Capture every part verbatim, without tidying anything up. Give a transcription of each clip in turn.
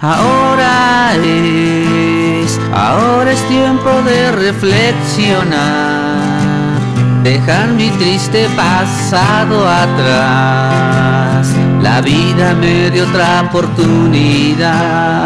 Ahora es, ahora es tiempo de reflexionar, dejar mi triste pasado atrás. La vida me dio otra oportunidad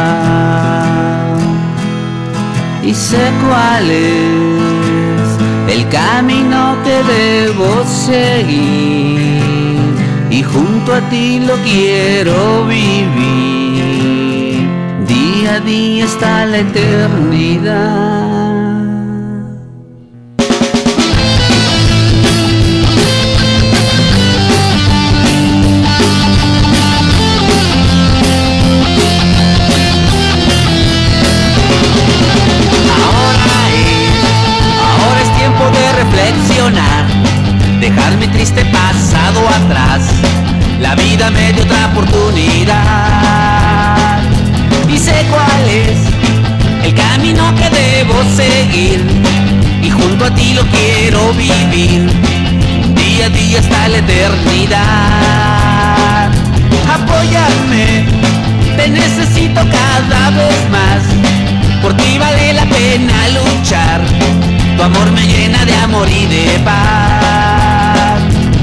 y sé cuál es el camino que debo seguir, y junto a ti lo quiero vivir. Día a día está la eternidad. Reflexionar, dejar mi triste pasado atrás. La vida me dio otra oportunidad y sé cuál es el camino que debo seguir, y junto a ti lo quiero vivir. Día a día hasta la eternidad. Apóyame, te necesito cada vez más. Por ti vale la pena luchar. Tu amor me llena de amor y de paz.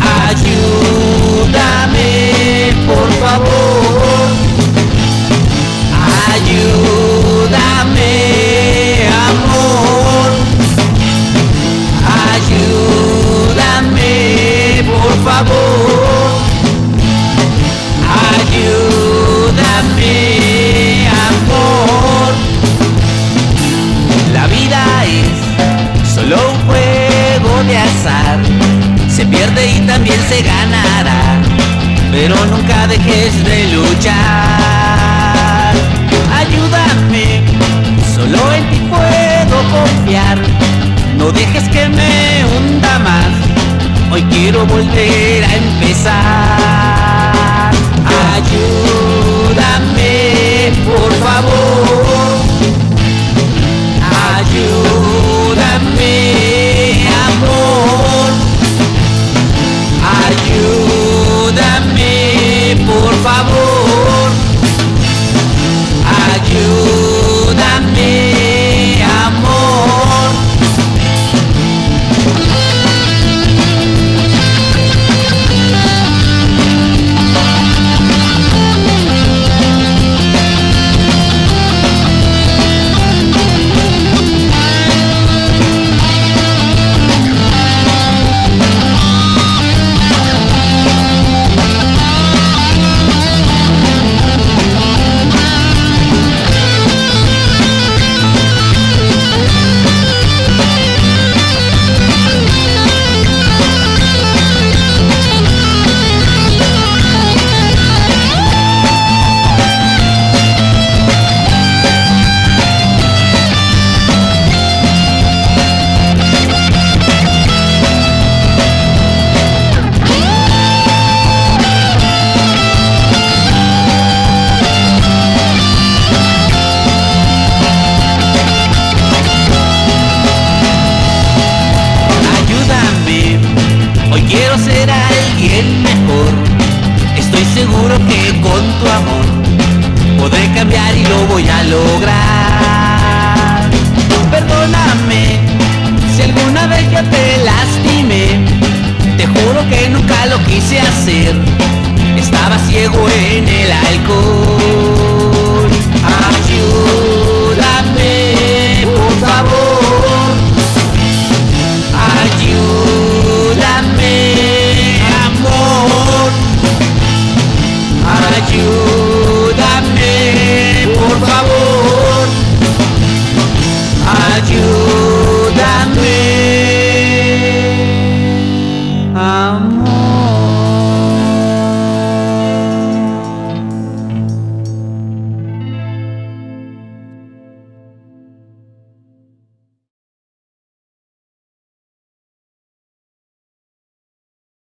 Ayúdame, por favor. Ayúdame, amor. Ayúdame, por favor. Ayúdame, amor. La vida es solo un juego de azar, se pierde y también se ganará, pero nunca dejes de luchar. Ayúdame, solo en ti puedo confiar, no dejes que me hunda más, hoy quiero volver a empezar. Ayúdame, por favor. Ayúdame, amor. Ayúdame, por favor. Ayúdame, amor. Quiero ser alguien mejor. Estoy seguro que con tu amor podré cambiar y lo voy a lograr. Perdóname si alguna vez yo te lastimé, te juro que nunca lo quise hacer. Estaba ciego en el alcohol. Ayúdame, por favor. Ayúdame, amor. Ayúdame, por favor. Ayúdame.